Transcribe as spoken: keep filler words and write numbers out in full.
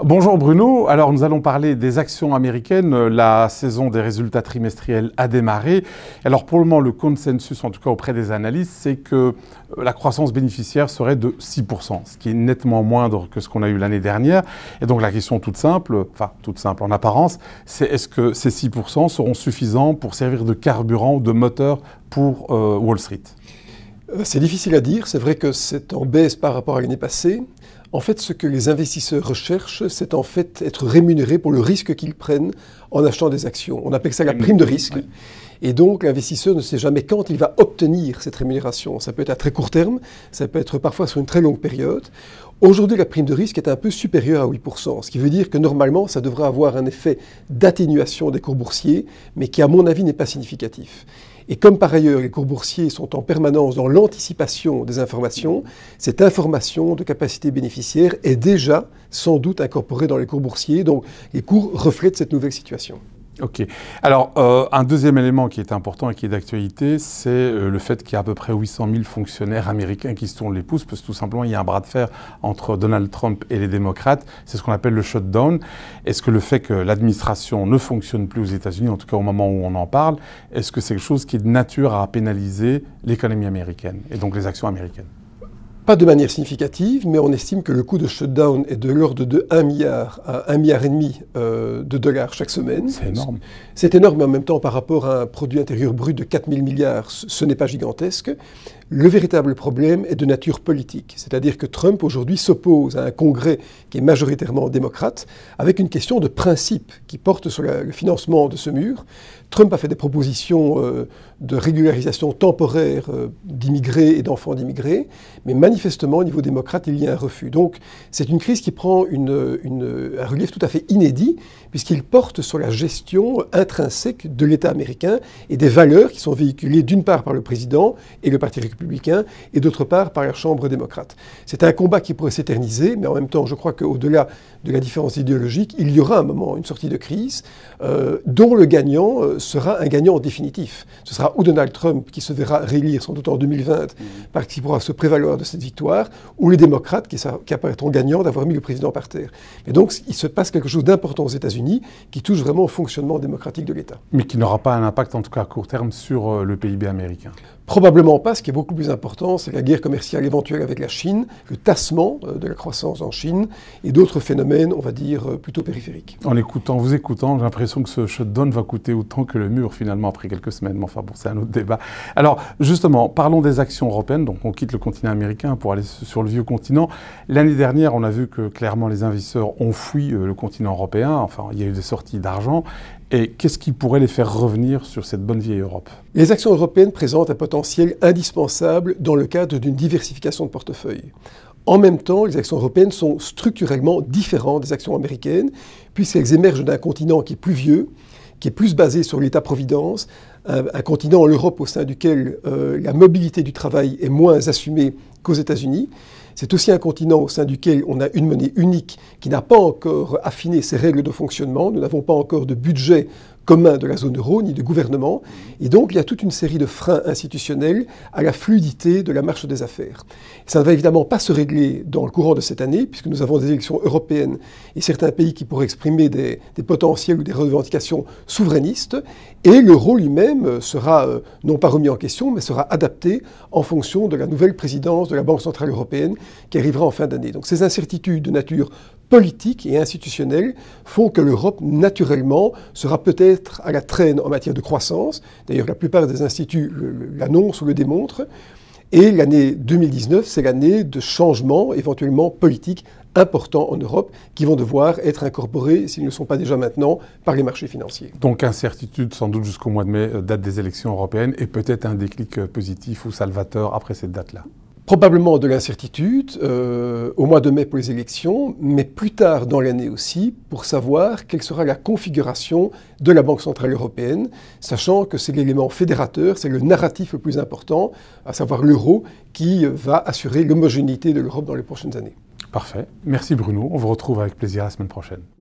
Bonjour Bruno, alors nous allons parler des actions américaines. La saison des résultats trimestriels a démarré. Alors pour le moment, le consensus, en tout cas auprès des analystes, c'est que la croissance bénéficiaire serait de six pour cent, ce qui est nettement moindre que ce qu'on a eu l'année dernière. Et donc la question toute simple, enfin toute simple en apparence, c'est est-ce que ces six pour cent seront suffisants pour servir de carburant ou de moteur pour euh, Wall Street? C'est difficile à dire, c'est vrai que c'est en baisse par rapport à l'année passée. En fait, ce que les investisseurs recherchent, c'est en fait être rémunérés pour le risque qu'ils prennent en achetant des actions. On appelle ça la prime de risque. Oui. Et donc, l'investisseur ne sait jamais quand il va obtenir cette rémunération. Ça peut être à très court terme, ça peut être parfois sur une très longue période. Aujourd'hui, la prime de risque est un peu supérieure à huit pour cent, ce qui veut dire que normalement, ça devrait avoir un effet d'atténuation des cours boursiers, mais qui, à mon avis, n'est pas significatif. Et comme par ailleurs, les cours boursiers sont en permanence dans l'anticipation des informations, cette information de capacité bénéficiaire est déjà sans doute incorporée dans les cours boursiers. Donc, les cours reflètent cette nouvelle situation. Ok. Alors, euh, un deuxième élément qui est important et qui est d'actualité, c'est euh, le fait qu'il y a à peu près huit cent mille fonctionnaires américains qui se tournent les pouces, parce que tout simplement, il y a un bras de fer entre Donald Trump et les démocrates. C'est ce qu'on appelle le shutdown. Est-ce que le fait que l'administration ne fonctionne plus aux États-Unis, en tout cas au moment où on en parle, est-ce que c'est quelque chose qui est de nature à pénaliser l'économie américaine et donc les actions américaines? Pas de manière significative, mais on estime que le coût de shutdown est de l'ordre de un milliard à un milliard et demi euh, de dollars chaque semaine. C'est énorme. C'est énorme, mais en même temps, par rapport à un produit intérieur brut de quatre mille milliards, ce n'est pas gigantesque. Le véritable problème est de nature politique. C'est-à-dire que Trump, aujourd'hui, s'oppose à un Congrès qui est majoritairement démocrate, avec une question de principe qui porte sur la, le financement de ce mur. Trump a fait des propositions euh, de régularisation temporaire euh, d'immigrés et d'enfants d'immigrés, mais manifestement, au niveau démocrate, il y a un refus. Donc, c'est une crise qui prend une, une, un relief tout à fait inédit, puisqu'il porte sur la gestion intrinsèque de l'État américain et des valeurs qui sont véhiculées d'une part par le président et le Parti républicain, et d'autre part par la Chambre démocrate. C'est un combat qui pourrait s'éterniser, mais en même temps, je crois qu'au-delà de la différence idéologique, il y aura un moment, une sortie de crise, euh, dont le gagnant euh, sera un gagnant définitif. Ce sera ou Donald Trump, qui se verra réélire sans doute en deux mille vingt, mmh. parce qu'il pourra se prévaloir de cette victoire, ou les démocrates qui, qui apparaîtront gagnants d'avoir mis le président par terre. Et donc, il se passe quelque chose d'important aux États-Unis qui touche vraiment au fonctionnement démocratique de l'État. Mais qui n'aura pas un impact, en tout cas à court terme, sur euh, le P I B américain. Probablement pas. Ce qui est beaucoup plus important, c'est la guerre commerciale éventuelle avec la Chine, le tassement euh, de la croissance en Chine et d'autres phénomènes, on va dire, euh, plutôt périphériques. En écoutant, vous écoutant, j'ai l'impression que ce shutdown va coûter autant que le mur, finalement, après quelques semaines. Mais enfin, bon, c'est un autre débat. Alors, justement, parlons des actions européennes. Donc, on quitte le continent américain pour aller sur le vieux continent. L'année dernière, on a vu que, clairement, les investisseurs ont fui euh, le continent européen. Enfin, il y a eu des sorties d'argent. Et qu'est-ce qui pourrait les faire revenir sur cette bonne vieille Europe? Les actions européennes présentent un potentiel indispensable dans le cadre d'une diversification de portefeuille. En même temps, les actions européennes sont structurellement différentes des actions américaines, puisqu'elles émergent d'un continent qui est plus vieux, qui est plus basé sur l'État-providence, un, un continent, l'Europe, au sein duquel euh, la mobilité du travail est moins assumée qu'aux États-Unis. C'est aussi un continent au sein duquel on a une monnaie unique qui n'a pas encore affiné ses règles de fonctionnement. Nous n'avons pas encore de budget commun de la zone euro, ni de gouvernement. Et donc, il y a toute une série de freins institutionnels à la fluidité de la marche des affaires. Ça ne va évidemment pas se régler dans le courant de cette année, puisque nous avons des élections européennes et certains pays qui pourraient exprimer des, des potentiels ou des revendications souverainistes. Et l'euro lui-même sera euh, non pas remis en question, mais sera adapté en fonction de la nouvelle présidence de la Banque centrale européenne qui arrivera en fin d'année. Donc ces incertitudes de nature politique et institutionnelle font que l'Europe, naturellement, sera peut-être à la traîne en matière de croissance. D'ailleurs, la plupart des instituts l'annoncent ou le démontrent. Et l'année deux mille dix-neuf, c'est l'année de changements, éventuellement politiques, importants en Europe, qui vont devoir être incorporés, s'ils ne le sont pas déjà maintenant, par les marchés financiers. Donc incertitude sans doute jusqu'au mois de mai, date des élections européennes, et peut-être un déclic positif ou salvateur après cette date-là. Probablement de l'incertitude euh, au mois de mai pour les élections, mais plus tard dans l'année aussi, pour savoir quelle sera la configuration de la Banque centrale européenne, sachant que c'est l'élément fédérateur, c'est le narratif le plus important, à savoir l'euro, qui va assurer l'homogénéité de l'Europe dans les prochaines années. Parfait. Merci Bruno. On vous retrouve avec plaisir la semaine prochaine.